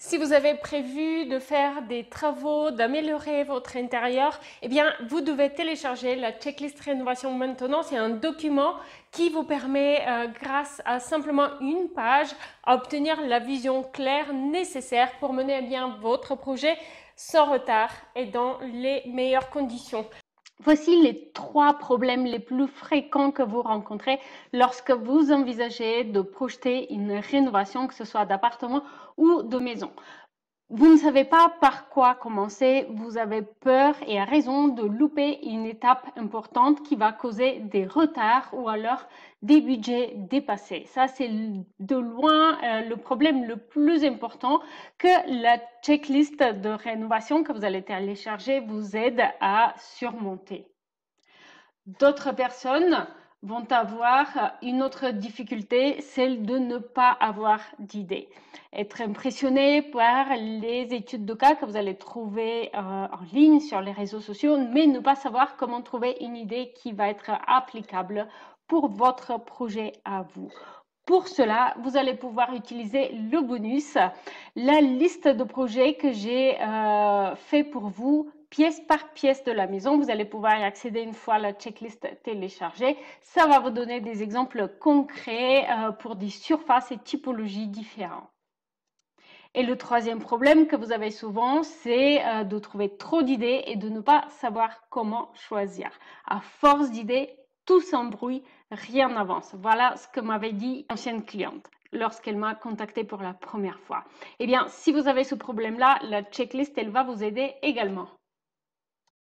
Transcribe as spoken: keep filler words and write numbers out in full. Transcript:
Si vous avez prévu de faire des travaux, d'améliorer votre intérieur, eh bien, vous devez télécharger la checklist rénovation maintenant. C'est un document qui vous permet, euh, grâce à simplement une page, à obtenir la vision claire nécessaire pour mener à bien votre projet sans retard et dans les meilleures conditions. Voici les trois problèmes les plus fréquents que vous rencontrez lorsque vous envisagez de projeter une rénovation, que ce soit d'appartement ou de maison. Vous ne savez pas par quoi commencer, vous avez peur et à raison de louper une étape importante qui va causer des retards ou alors des budgets dépassés. Ça, c'est de loin euh, le problème le plus important que la checklist de rénovation que vous allez télécharger vous aide à surmonter. D'autres personnes vont avoir une autre difficulté, celle de ne pas avoir d'idée. Être impressionné par les études de cas que vous allez trouver euh, en ligne sur les réseaux sociaux, mais ne pas savoir comment trouver une idée qui va être applicable pour votre projet à vous. Pour cela, vous allez pouvoir utiliser le bonus, la liste de projets que j'ai euh, fait pour vous pièce par pièce de la maison. Vous allez pouvoir y accéder une fois la checklist téléchargée. Ça va vous donner des exemples concrets euh, pour des surfaces et typologies différentes. Et le troisième problème que vous avez souvent, c'est euh, de trouver trop d'idées et de ne pas savoir comment choisir. À force d'idées, tout s'embrouille, rien n'avance. Voilà ce que m'avait dit une ancienne cliente lorsqu'elle m'a contacté pour la première fois. Eh bien, si vous avez ce problème-là, la checklist, elle va vous aider également.